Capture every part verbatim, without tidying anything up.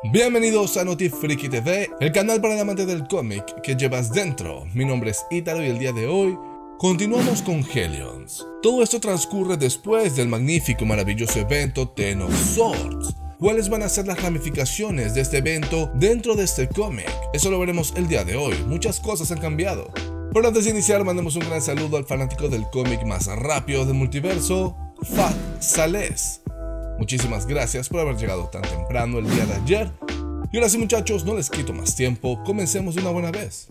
Bienvenidos a Notifriki T V, el canal para el amante del cómic que llevas dentro. Mi nombre es Ítalo y el día de hoy continuamos con Hellions. Todo esto transcurre después del magnífico y maravilloso evento Ten of Swords. ¿Cuáles van a ser las ramificaciones de este evento dentro de este cómic? Eso lo veremos el día de hoy. Muchas cosas han cambiado. Pero antes de iniciar, mandemos un gran saludo al fanático del cómic más rápido del multiverso, Fat Sales. Muchísimas gracias por haber llegado tan temprano el día de ayer. Y ahora sí, muchachos, no les quito más tiempo, comencemos de una buena vez.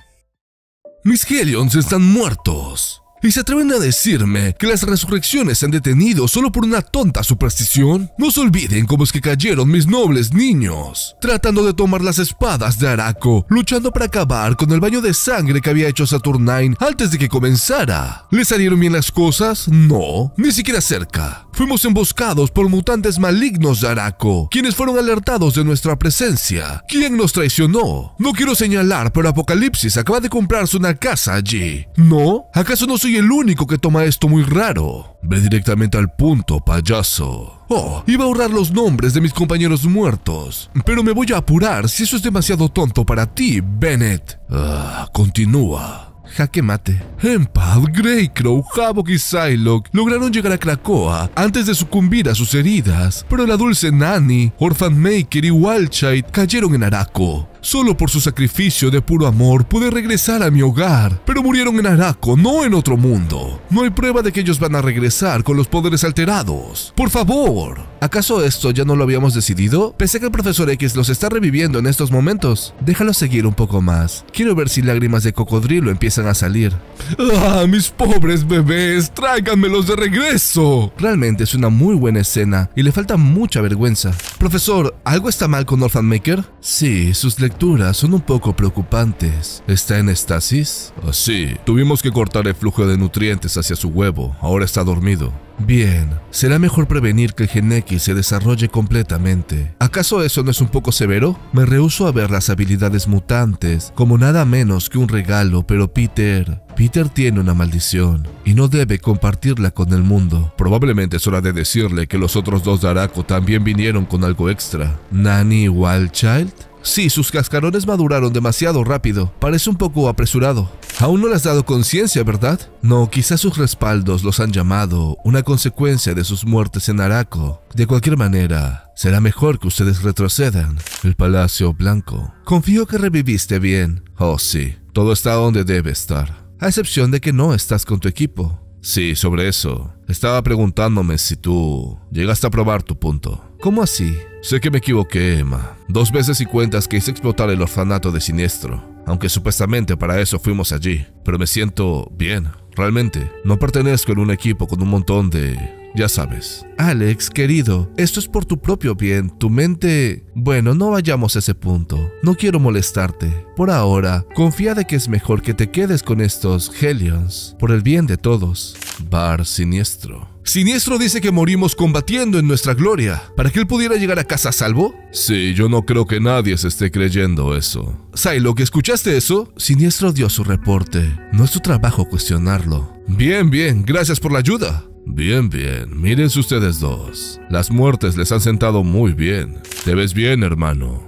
Mis Hellions están muertos. ¿Y se atreven a decirme que las resurrecciones se han detenido solo por una tonta superstición? No se olviden cómo es que cayeron mis nobles niños, tratando de tomar las espadas de Araco, luchando para acabar con el baño de sangre que había hecho Saturnine antes de que comenzara. ¿Les salieron bien las cosas? No, ni siquiera cerca. Fuimos emboscados por mutantes malignos de Araco, quienes fueron alertados de nuestra presencia. ¿Quién nos traicionó? No quiero señalar, pero Apocalipsis acaba de comprarse una casa allí. ¿No? ¿Acaso no soy el único que toma esto muy raro? Ve directamente al punto, payaso. Oh, iba a ahorrar los nombres de mis compañeros muertos, pero me voy a apurar si eso es demasiado tonto para ti, Bennett. Ah, continúa. Jaque mate. Empath, Greycrow, Havok y Psylocke lograron llegar a Krakoa antes de sucumbir a sus heridas, pero la dulce Nani, Orphan Maker y Wildchild cayeron en Araco. Solo por su sacrificio de puro amor pude regresar a mi hogar, pero murieron en Araco, no en otro mundo. No hay prueba de que ellos van a regresar con los poderes alterados. Por favor, ¿acaso esto ya no lo habíamos decidido? Pensé que el profesor X los está reviviendo en estos momentos. Déjalo seguir un poco más. Quiero ver si lágrimas de cocodrilo empiezan a salir. ¡Ah, mis pobres bebés! ¡Tráiganmelos de regreso! Realmente es una muy buena escena y le falta mucha vergüenza. Profesor, ¿algo está mal con Orphan Maker? Sí, sus lecturas son un poco preocupantes. ¿Está en estasis? Ah, sí, tuvimos que cortar el flujo de nutrientes hacia su huevo. Ahora está dormido. Bien, será mejor prevenir que el Gen X se desarrolle completamente. ¿Acaso eso no es un poco severo? Me rehúso a ver las habilidades mutantes como nada menos que un regalo, pero Peter... Peter tiene una maldición y no debe compartirla con el mundo. Probablemente es hora de decirle que los otros dos de Araco también vinieron con algo extra. ¿Nani y Wildchild? Sí, sus cascarones maduraron demasiado rápido. Parece un poco apresurado. Aún no le has dado conciencia, ¿verdad? No, quizás sus respaldos los han llamado una consecuencia de sus muertes en Araco. De cualquier manera, será mejor que ustedes retrocedan. El Palacio Blanco. Confío que reviviste bien. Oh, sí. Todo está donde debe estar. A excepción de que no estás con tu equipo. Sí, sobre eso. Estaba preguntándome si tú llegaste a probar tu punto. ¿Cómo así? Sé que me equivoqué, Emma. Dos veces y cuentas que hice explotar el orfanato de Siniestro. Aunque supuestamente para eso fuimos allí. Pero me siento bien, realmente. No pertenezco en un equipo con un montón de... ya sabes. Alex, querido, esto es por tu propio bien. Tu mente... Bueno, no vayamos a ese punto. No quiero molestarte. Por ahora, confía de que es mejor que te quedes con estos Hellions. Por el bien de todos. Bar Siniestro. ¿Siniestro dice que morimos combatiendo en nuestra gloria para que él pudiera llegar a casa a salvo? Sí, yo no creo que nadie se esté creyendo eso. Psylocke, ¿escuchaste eso? Siniestro dio su reporte. No es tu trabajo cuestionarlo. Bien, bien, gracias por la ayuda. Bien, bien, mírense ustedes dos. Las muertes les han sentado muy bien. Te ves bien, hermano.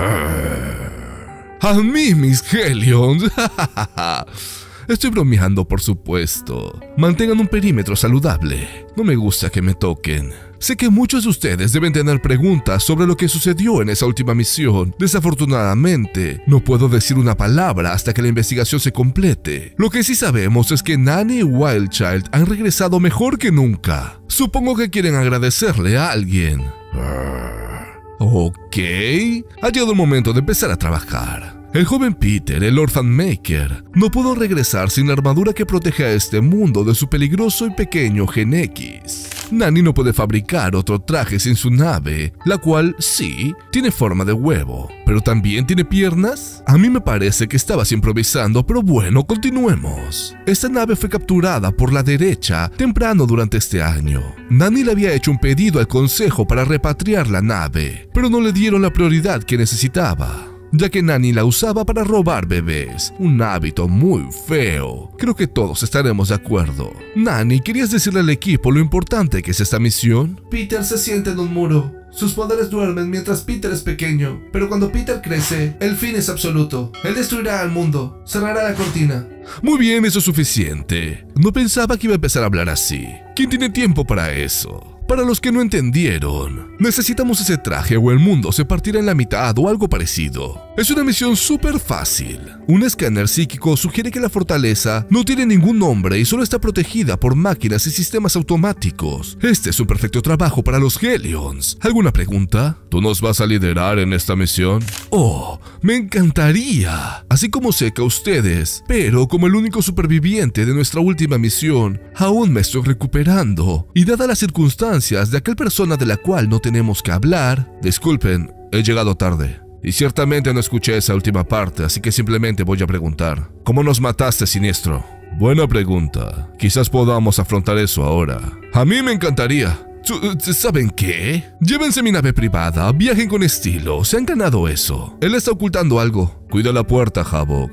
A mí, mis Hellions. Estoy bromeando, por supuesto. Mantengan un perímetro saludable. No me gusta que me toquen. Sé que muchos de ustedes deben tener preguntas sobre lo que sucedió en esa última misión. Desafortunadamente, no puedo decir una palabra hasta que la investigación se complete. Lo que sí sabemos es que Nani y Wildchild han regresado mejor que nunca. Supongo que quieren agradecerle a alguien. Ok, ha llegado el momento de empezar a trabajar. El joven Peter, el Orphan Maker, no pudo regresar sin la armadura que protege a este mundo de su peligroso y pequeño Gen X. Nani no puede fabricar otro traje sin su nave, la cual, sí, tiene forma de huevo, pero también tiene piernas. A mí me parece que estabas improvisando, pero bueno, continuemos. Esta nave fue capturada por la derecha temprano durante este año. Nani le había hecho un pedido al consejo para repatriar la nave, pero no le dieron la prioridad que necesitaba, ya que Nani la usaba para robar bebés, un hábito muy feo. Creo que todos estaremos de acuerdo. Nani, ¿querías decirle al equipo lo importante que es esta misión? Peter se sienta en un muro. Sus poderes duermen mientras Peter es pequeño, pero cuando Peter crece, el fin es absoluto. Él destruirá al mundo, cerrará la cortina. Muy bien, eso es suficiente. No pensaba que iba a empezar a hablar así. ¿Quién tiene tiempo para eso? Para los que no entendieron, necesitamos ese traje o el mundo se partirá en la mitad o algo parecido. Es una misión súper fácil. Un escáner psíquico sugiere que la fortaleza no tiene ningún nombre y solo está protegida por máquinas y sistemas automáticos. Este es un perfecto trabajo para los Hellions. ¿Alguna pregunta? ¿Tú nos vas a liderar en esta misión? Oh, me encantaría. Así como sé que a ustedes, pero como el único superviviente de nuestra última misión, aún me estoy recuperando. Y dadas las circunstancias de aquel persona de la cual no tenemos que hablar, disculpen, he llegado tarde. Y ciertamente no escuché esa última parte, así que simplemente voy a preguntar. ¿Cómo nos mataste, Siniestro? Buena pregunta. Quizás podamos afrontar eso ahora. A mí me encantaría. ¿Saben qué? Llévense mi nave privada, viajen con estilo, se han ganado eso. Él está ocultando algo. Cuida la puerta, Havoc.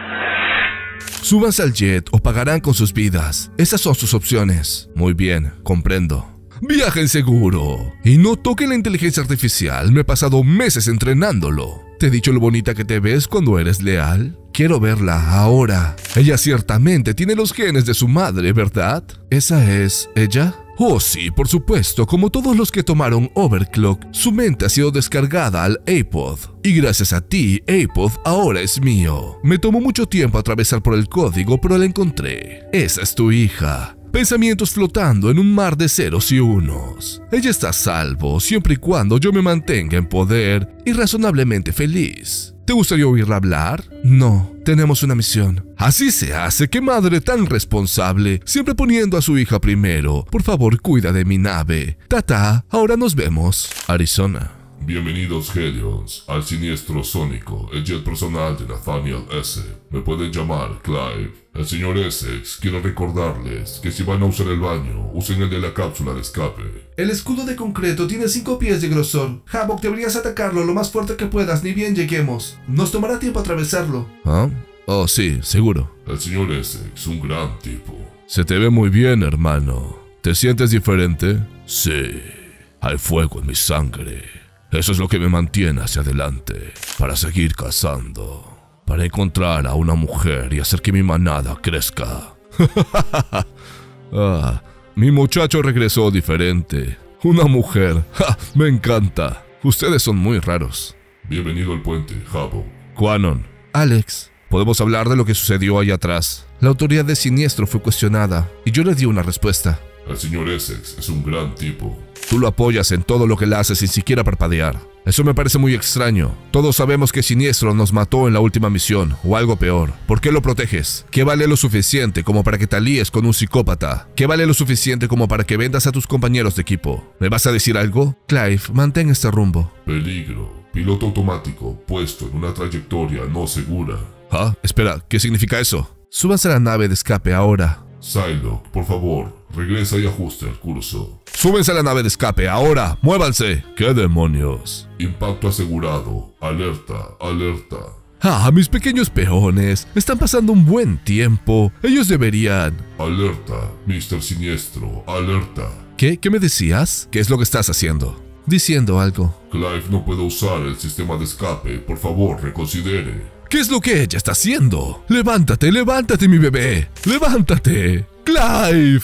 Súbanse al jet o pagarán con sus vidas. Esas son sus opciones. Muy bien, comprendo. Viajen seguro. Y no toquen la inteligencia artificial, me he pasado meses entrenándolo. ¿Te he dicho lo bonita que te ves cuando eres leal? Quiero verla ahora. Ella ciertamente tiene los genes de su madre, ¿verdad? ¿Esa es ella? Oh sí, por supuesto, como todos los que tomaron Overclock, su mente ha sido descargada al A-Pod. Y gracias a ti, A-Pod ahora es mío. Me tomó mucho tiempo atravesar por el código, pero la encontré. Esa es tu hija. Pensamientos flotando en un mar de ceros y unos. Ella está a salvo siempre y cuando yo me mantenga en poder y razonablemente feliz. ¿Te gustaría oírla hablar? No, tenemos una misión. Así se hace, qué madre tan responsable, siempre poniendo a su hija primero. Por favor, cuida de mi nave. Tata, ahora nos vemos. Arizona. Bienvenidos Hellions, al Siniestro Sónico, el jet personal de Nathaniel S. Me pueden llamar Clive. El señor Essex quiere recordarles que si van a usar el baño, usen el de la cápsula de escape. El escudo de concreto tiene cinco pies de grosor. Havoc, deberías atacarlo lo más fuerte que puedas, ni bien lleguemos. Nos tomará tiempo atravesarlo. ¿Ah? Oh, sí, seguro. El señor Essex, un gran tipo. Se te ve muy bien, hermano. ¿Te sientes diferente? Sí. Hay fuego en mi sangre. Eso es lo que me mantiene hacia adelante, para seguir cazando, para encontrar a una mujer y hacer que mi manada crezca. Ah, mi muchacho regresó diferente. Una mujer. ¡Ja! Me encanta. Ustedes son muy raros. Bienvenido al puente, Havoc. Quanon. Alex, podemos hablar de lo que sucedió allá atrás. La autoridad de Siniestro fue cuestionada y yo le di una respuesta. El señor Essex es un gran tipo. Tú lo apoyas en todo lo que le hace sin siquiera parpadear. Eso me parece muy extraño. Todos sabemos que Siniestro nos mató en la última misión, o algo peor. ¿Por qué lo proteges? ¿Qué vale lo suficiente como para que te alíes con un psicópata? ¿Qué vale lo suficiente como para que vendas a tus compañeros de equipo? ¿Me vas a decir algo? Clive, mantén este rumbo. Peligro. Piloto automático puesto en una trayectoria no segura. Ah, espera, ¿qué significa eso? Súbanse a la nave de escape ahora. Psylocke, por favor, regresa y ajuste el curso. ¡Súbense a la nave de escape, ahora! ¡Muévanse! ¿Qué demonios? Impacto asegurado. Alerta, alerta. Ah, mis pequeños peones. Están pasando un buen tiempo. Ellos deberían... Alerta, mister Siniestro, alerta. ¿Qué? ¿Qué me decías? ¿Qué es lo que estás haciendo? Diciendo algo. Clive no puede usar el sistema de escape. Por favor, reconsidere. ¿Qué es lo que ella está haciendo? ¡Levántate, levántate, mi bebé! ¡Levántate! ¡Clive!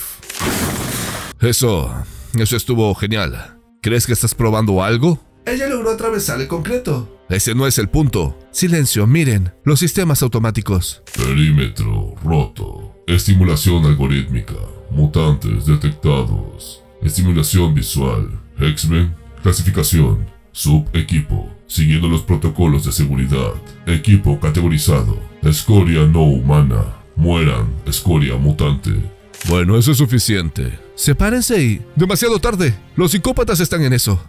Eso... eso estuvo genial. ¿Crees que estás probando algo? Ella logró atravesar el concreto. Ese no es el punto. Silencio, miren. Los sistemas automáticos. Perímetro roto. Estimulación algorítmica. Mutantes detectados. Estimulación visual. X-Men. Clasificación. Subequipo. Siguiendo los protocolos de seguridad. Equipo categorizado. Escoria no humana. Mueran. Escoria mutante. Bueno, eso es suficiente. Sepárense y... ¡demasiado tarde! Los psicópatas están en eso.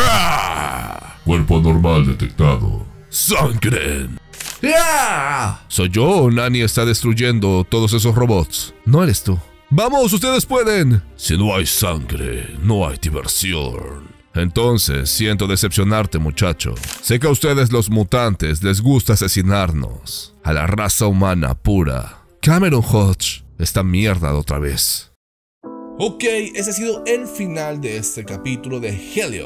Cuerpo anormal detectado. ¡Sangre! ¡Ah! ¿Soy yo o Nani está destruyendo todos esos robots? No eres tú. ¡Vamos, ustedes pueden! Si no hay sangre, no hay diversión. Entonces, siento decepcionarte, muchacho. Sé que a ustedes los mutantes les gusta asesinarnos. A la raza humana pura. Cameron Hodge, esta mierda de otra vez. Ok, ese ha sido el final de este capítulo de Hellions.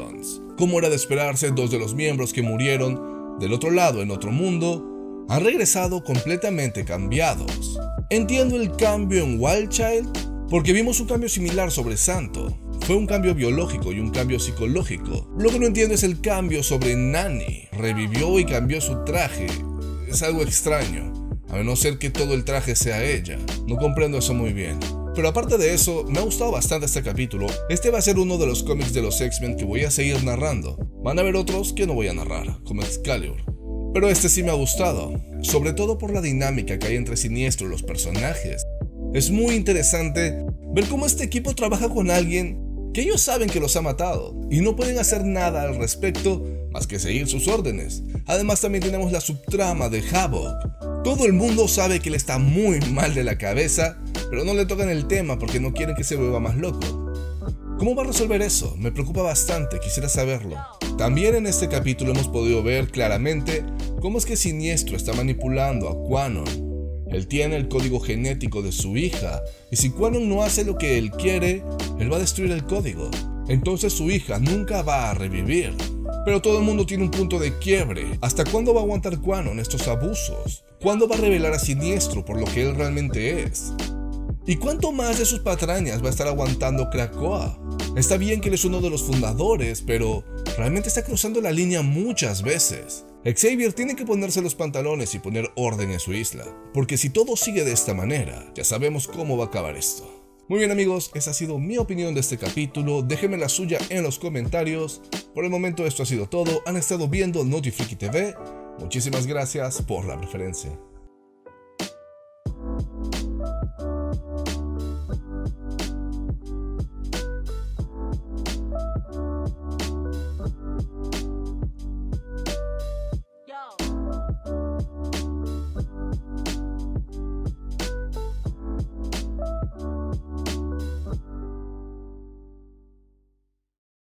Como era de esperarse, dos de los miembros que murieron del otro lado en otro mundo han regresado completamente cambiados. Entiendo el cambio en Wild Child porque vimos un cambio similar sobre Santo. Fue un cambio biológico y un cambio psicológico. Lo que no entiendo es el cambio sobre Nani. Revivió y cambió su traje. Es algo extraño, a no ser que todo el traje sea ella. No comprendo eso muy bien. Pero aparte de eso, me ha gustado bastante este capítulo. Este va a ser uno de los cómics de los X-Men que voy a seguir narrando. Van a haber otros que no voy a narrar, como Excalibur. Pero este sí me ha gustado, sobre todo por la dinámica que hay entre Siniestro y los personajes. Es muy interesante ver cómo este equipo trabaja con alguien que ellos saben que los ha matado y no pueden hacer nada al respecto más que seguir sus órdenes. Además también tenemos la subtrama de Havoc. Todo el mundo sabe que él está muy mal de la cabeza, pero no le tocan el tema porque no quieren que se vuelva más loco. ¿Cómo va a resolver eso? Me preocupa bastante, quisiera saberlo. También en este capítulo hemos podido ver claramente cómo es que Siniestro está manipulando a Quanon. Él tiene el código genético de su hija, y si Quanon no hace lo que él quiere, él va a destruir el código. Entonces su hija nunca va a revivir. Pero todo el mundo tiene un punto de quiebre. ¿Hasta cuándo va a aguantar Quanon estos abusos? ¿Cuándo va a revelar a Siniestro por lo que él realmente es? ¿Y cuánto más de sus patrañas va a estar aguantando Krakoa? Está bien que él es uno de los fundadores, pero realmente está cruzando la línea muchas veces. Xavier tiene que ponerse los pantalones y poner orden en su isla, porque si todo sigue de esta manera, ya sabemos cómo va a acabar esto. Muy bien amigos, esa ha sido mi opinión de este capítulo, déjenme la suya en los comentarios. Por el momento esto ha sido todo, han estado viendo Notifriki T V, muchísimas gracias por la preferencia.